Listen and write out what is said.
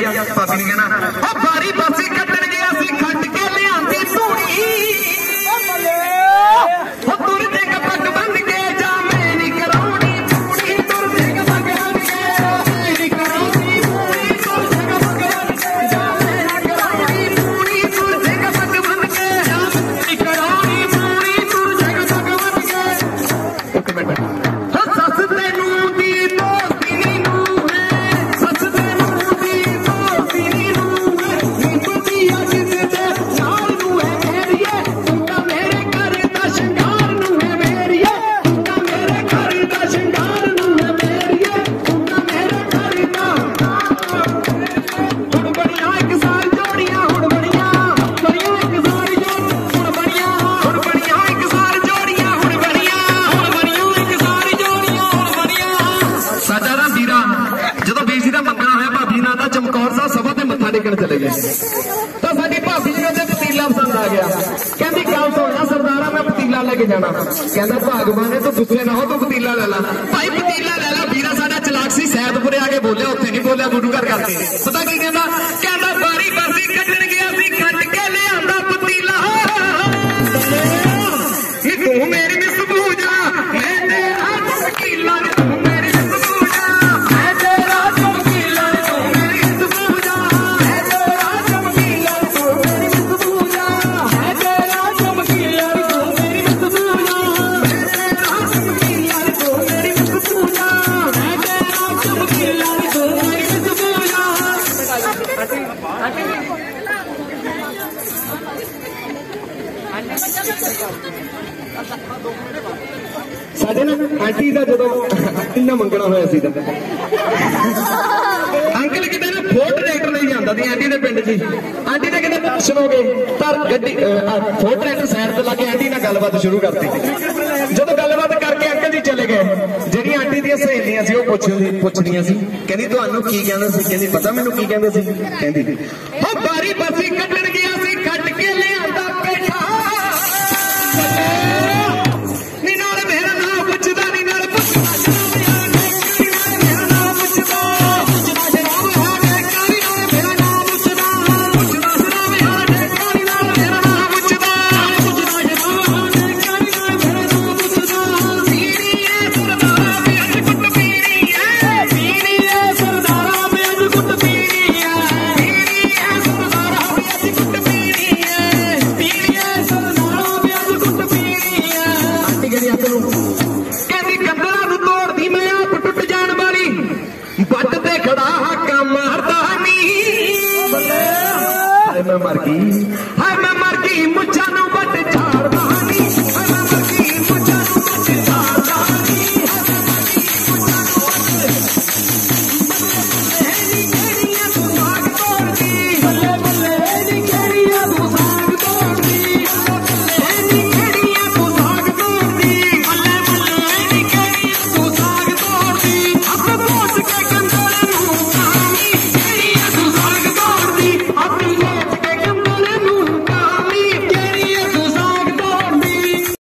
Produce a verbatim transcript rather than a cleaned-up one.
भाभी ने कहना बारी बसी कट्टन गया सी खट के लियांदी धूनी तुर दे पग बन के जा मैं नहीं कराउनी पूरी तुर दे पग बन के मैं नहीं कराउनी पूरी तुर दे पग बन के जा मैं नहीं कराउनी पूरी तुर दे पग बन के जा मैं नहीं कराउनी पूरी तुर दे पग बन के एक मिनट सस तेनू दी दोस्ती नू है सस तेनू दी दोस्ती नू है नी पति अज ते नाल नू है मेरीए तू मेरे घर दा शंगार नू है मेरीए तू मेरे घर दा शंगार नू है मेरीए तू मेरे घर दा हुण बड़ियां एक साल जोड़ियां हुण बड़ियां बड़ियां एक साल जोड़ हुण बड़ियां हुण बड़ियां एक साल जोड़ियां हुण बड़ियां हुण बड़ियां एक साल जोड़ियां हुण बड़ियां साडा ना वीरा जदों बीसी दा मंगना होया भाभी नाल दा चमकौर साहब सभा ते मत्था टेकण चले गए तो साडी भाभी जी ने पतीला पसंद आ गया कहंदी गल सुणना सरदारा मैं पतीला लेके जाना कहंदा भागवान है तू गुस्से ना हो तू पतीला ले ला भाई पतीला ले ला वीरा साडा चलाक सी सैदपुरे आके बोलिया उत्थे नहीं बोलिया गुरु घर करके पता की कहंदा कहंदा बारी बरसी कट्टण गया सी खट के लियांदा पतीला ये तू मेरी मिस पूजा मैं तेरा चमकीला तू मेरी मिस पूजा मैं तेरा चमकीला तू मेरी मिस पूजा मैं तेरा चमकीला तू मेरी मिस पूजा मैं तेरा चमकीला तू मेरी मिस पूजा मैं तेरा चमकीला तू मेरी मिस पूजा मैं तेरा चमकीला तू मेरी मिस पूजा साडे ना आंटी का जो इन्ना मंगना होया सी अंकल किते ना फोर्ट ट्रैक्टर नहीं जांदा दी आंटी दे पिंड च आंटी ने कहते सुनोगे पर गड्डी फोर्ट ट्रैक्टर साइड ते लाके आंटी नाल गलबात शुरू करती जदों गलबात करके अंकल जी चले गए जेडी आंटी दी सहेलियां सी ओह पुछदी पुछदियां सी कहंदी तुहानू की कहंदा सी कहंदी पता मैनू की कहंदा सी कहंदी ओ बारी बसी कट्टण गया सी खट के लियांदा पेठा नी नाल मेरा नाम पुछदा नी नाल पुछदा मेरा नाम पुछदा पुछदा शराब है कारी नाल मेरा नाम पुछदा पुछदा शराब है कारी नाल मेरा नाम पुछदा पुछदा शराब है कारी नाल मेरा नाम पुछदा पीरी है सरदारा में अज कुट पीरी है पीरी है सरदारा में अज कुट पीरी है पीरी है सरदारा में अज कुट पीरी है पीरी है सरदारा में अज कुट पीरी है आंटी कहदी आपनू कहदी कंदरा नू तोड़दी मैं आप टुट जाण वाली बट ते खड़ा हाका मारदा नी हाय मैं मर गई हाय मैं मर गई मुझा